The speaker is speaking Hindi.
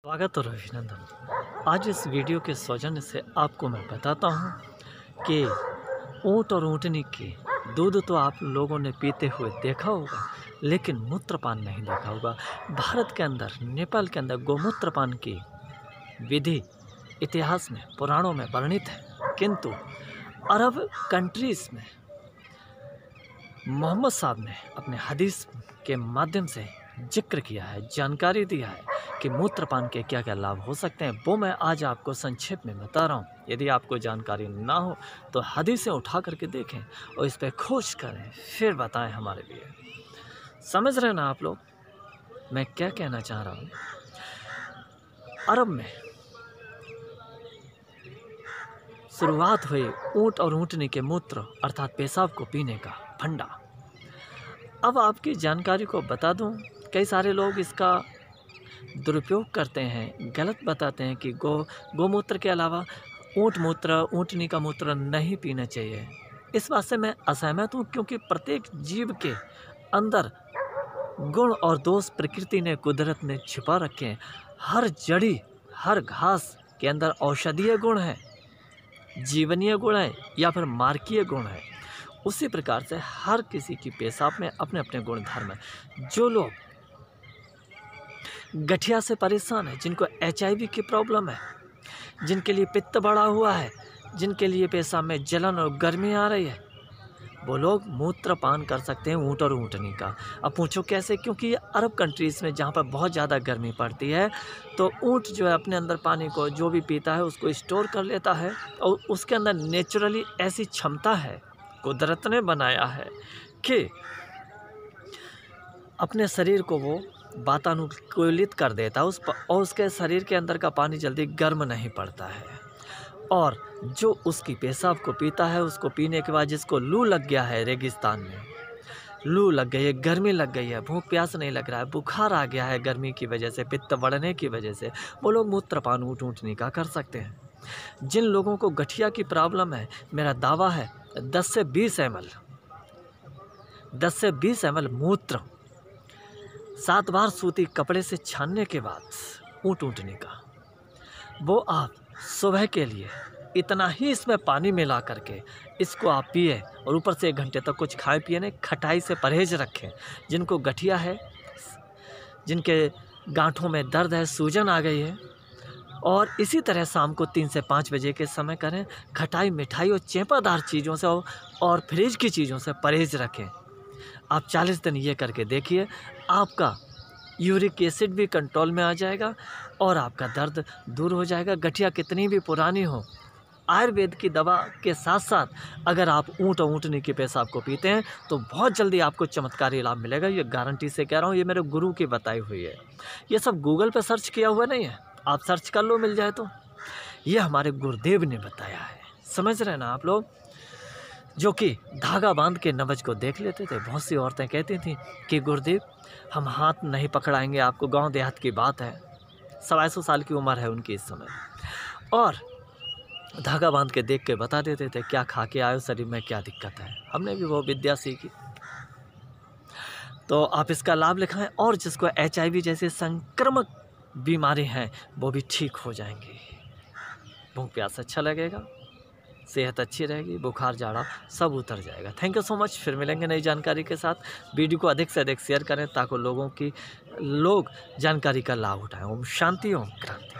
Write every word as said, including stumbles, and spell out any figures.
स्वागत और अभिनंदन। आज इस वीडियो के सौजन्य से आपको मैं बताता हूँ कि ऊँट और ऊँटनी की दूध तो आप लोगों ने पीते हुए देखा होगा, लेकिन मूत्रपान नहीं देखा होगा। भारत के अंदर, नेपाल के अंदर गोमूत्रपान की विधि इतिहास में, पुराणों में वर्णित है, किंतु अरब कंट्रीज़ में मोहम्मद साहब ने अपने हदीस के माध्यम से जिक्र किया है, जानकारी दिया है कि मूत्रपान के क्या क्या लाभ हो सकते हैं। वो मैं आज आपको संक्षेप में बता रहा हूँ। यदि आपको जानकारी ना हो तो हदीसें उठा करके देखें और इस पर खोज करें, फिर बताएं हमारे लिए। समझ रहे ना आप लोग मैं क्या कहना चाह रहा हूँ। अरब में शुरुआत हुई ऊँट और ऊँटनी के मूत्र अर्थात पेशाब को पीने का फंडा। अब आपकी जानकारी को बता दूं, कई सारे लोग इसका दुरुपयोग करते हैं, गलत बताते हैं कि गौ गोमूत्र के अलावा ऊँट मूत्र, ऊँटनी का मूत्र नहीं पीना चाहिए। इस बात से मैं असहमत हूँ, क्योंकि प्रत्येक जीव के अंदर गुण और दोष प्रकृति ने, कुदरत ने छिपा रखे हैं। हर जड़ी, हर घास के अंदर औषधीय गुण है, जीवनीय गुण है या फिर मार्कीय गुण है। उसी प्रकार से हर किसी की पेशाब में अपने अपने गुण धर्म है। जो लोग गठिया से परेशान है, जिनको एच आई वी की प्रॉब्लम है, जिनके लिए पित्त बढ़ा हुआ है, जिनके लिए पेशाब में जलन और गर्मी आ रही है, वो लोग मूत्रपान कर सकते हैं ऊँट और ऊँटनी का। अब पूछो कैसे? क्योंकि अरब कंट्रीज़ में जहाँ पर बहुत ज़्यादा गर्मी पड़ती है, तो ऊँट जो है अपने अंदर पानी को जो भी पीता है उसको स्टोर कर लेता है, और उसके अंदर नेचुरली ऐसी क्षमता है, कुदरत ने बनाया है कि अपने शरीर को वो वातानुकूलित कर देता है उस और उसके शरीर के अंदर का पानी जल्दी गर्म नहीं पड़ता है। और जो उसकी पेशाब को पीता है, उसको पीने के बाद जिसको लू लग गया है, रेगिस्तान में लू लग गई है, गर्मी लग गई है, भूख प्यास नहीं लग रहा है, बुखार आ गया है गर्मी की वजह से, पित्त बढ़ने की वजह से, वो लोग मूत्रपान ऊँट ऊँटनी का कर सकते हैं। जिन लोगों को गठिया की प्रॉब्लम है, मेरा दावा है दस से बीस एम एल दस से बीस एम एल मूत्र सात बार सूती कपड़े से छानने के बाद ऊँट ऊँटनी का, वो आप सुबह के लिए इतना ही इसमें पानी मिला करके इसको आप पिए, और ऊपर से एक घंटे तक कुछ खाए पिए नहीं, खटाई से परहेज रखें। जिनको गठिया है, जिनके गांठों में दर्द है, सूजन आ गई है, और इसी तरह शाम को तीन से पाँच बजे के समय करें। खटाई, मिठाई और चेपादार चीज़ों से और फ्रिज की चीज़ों से परहेज रखें। आप चालीस दिन ये करके देखिए, आपका यूरिक एसिड भी कंट्रोल में आ जाएगा और आपका दर्द दूर हो जाएगा। गठिया कितनी भी पुरानी हो, आयुर्वेद की दवा के साथ साथ अगर आप ऊँट और ऊँटनी के पेशाब को पीते हैं तो बहुत जल्दी आपको चमत्कारी लाभ मिलेगा। ये गारंटी से कह रहा हूँ, ये मेरे गुरु की बताई हुई है। ये सब गूगल पे सर्च किया हुआ नहीं है, आप सर्च कर लो, मिल जाए तो। ये हमारे गुरुदेव ने बताया है, समझ रहे ना आप लोग, जो कि धागा बांध के नब्ज को देख लेते थे। बहुत सी औरतें कहती थीं कि गुरुदेव हम हाथ नहीं पकड़ाएंगे आपको, गांव देहात की बात है, सवा सौ साल की उम्र है उनकी इस समय, और धागा बांध के देख के बता देते थे क्या खा के आयो, शरीर में क्या दिक्कत है। हमने भी वो विद्या सीखी, तो आप इसका लाभ लिखाएं, और जिसको एच आई वी जैसे संक्रामक बीमारी हैं वो भी ठीक हो जाएंगी। भूख प्यास अच्छा लगेगा, सेहत अच्छी रहेगी, बुखार जाड़ा सब उतर जाएगा। Thank you so much. फिर मिलेंगे नई जानकारी के साथ। वीडियो को अधिक से अधिक शेयर करें ताकि लोगों की लोग जानकारी का लाभ उठाएं। ओम शांति, ओम क्रांति।